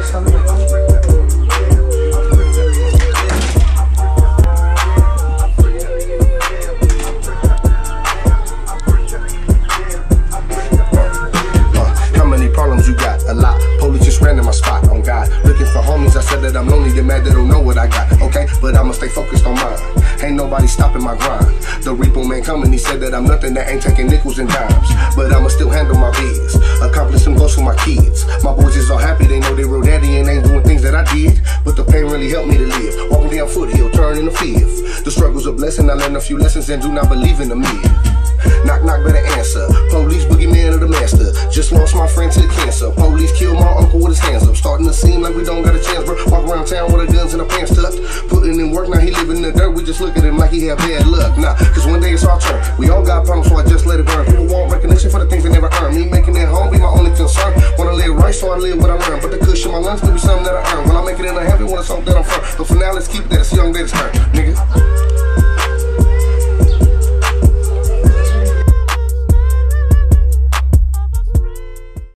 You got a lot. Police just ran in my spot on God. Looking for homies, I said that I'm lonely. They're mad they don't know what I got. Okay, but I'ma stay focused on mine. Ain't nobody stopping my grind. The repo man coming, he said that I'm nothing that ain't taking nickels and dimes. But I'ma still handle my biz, accomplish some goals for my kids. My boys is all happy, they know they real daddy and ain't doing things that I did. But the pain really helped me to live. Walking down foothill, turning the fifth. The struggle's a blessing, I learned a few lessons and do not believe in the myth. Knock, knock, better answer. Police boogeyman of the master. Just lost my friend to cancer. Police killed my uncle with his hands up. Starting to seem like we don't got a chance, bro. Walk around town with our guns and our pants tucked. Putting in work, now he living in the dirt. We just look at him like he had bad luck. Nah, cause one day it's our turn. We all got problems, so I just let it burn. People want recognition for the things they never earn. Me making it home be my only concern. Wanna live right, so I live what I learn. But the cushion my lungs could be something that I earn. When I make it in a heavy, wanna something that I'm firm. But for now, let's keep that. It's young ladies' turn, nigga.